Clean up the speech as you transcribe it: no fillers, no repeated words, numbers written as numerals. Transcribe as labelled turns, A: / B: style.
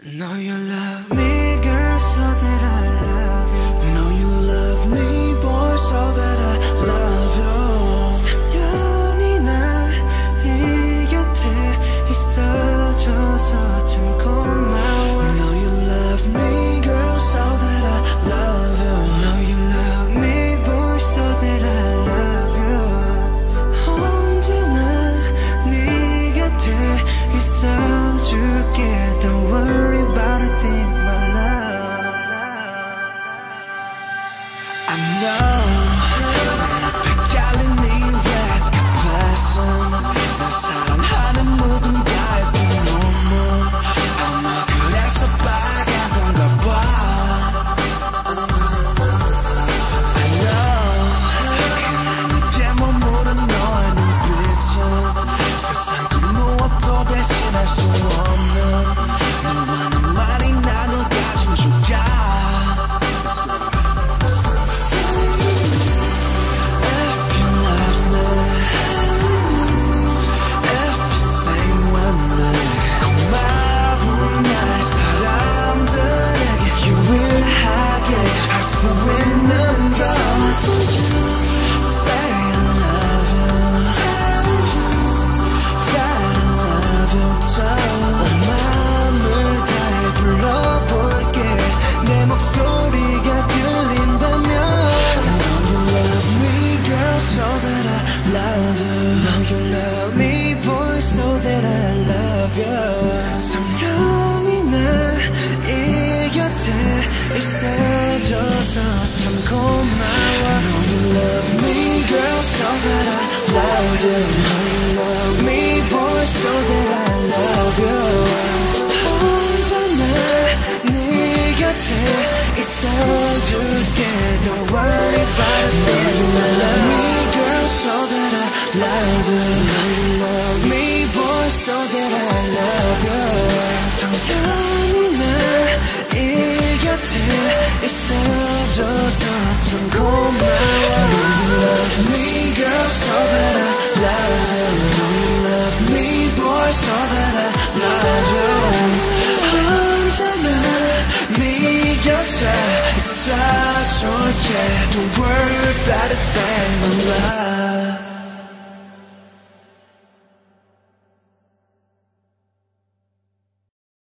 A: Know you love me, girl, so that I love you.
B: Know you love me, boy, so that I love you.
A: 3년이나 이 곁에 있어줘서 참 고마워.
B: Know you love me, girl, so that I love you.
A: Know you love me, boy, so that I love you. 언제나 네 곁에 있어줄게. Don't worry about a thing, my love.
B: I know 헷갈린 네 랩 passion 날 사랑하는 누군가의 눈물 아마 그래서 빨간 건가 봐. I know 그냥 내게 머무른 너의 눈빛은 세상 그 무엇도 대신할 수 없는 너와는 말이 나눠 가진 조각.
A: Know you love me, boy, so that I love you. 3년이나 이 곁에 있어줘서 참 고마워.
B: Know you love me, girl, so that I love you.
A: Know you love me, boy, so that I love you. 언제나 네 곁에 있어줄게. Don't worry about it.
B: Know you love me, girl, so that I love you.
A: Know you love me, boy, so that I love you. 3년이나 이 곁에 있어줘서 참 고마워.
B: Know you love me, girl, so that I love you. Know you love me, boy, so that I love you.
A: 언제나
B: 네 곁에 있어줄게. Don't worry about a thing, my love.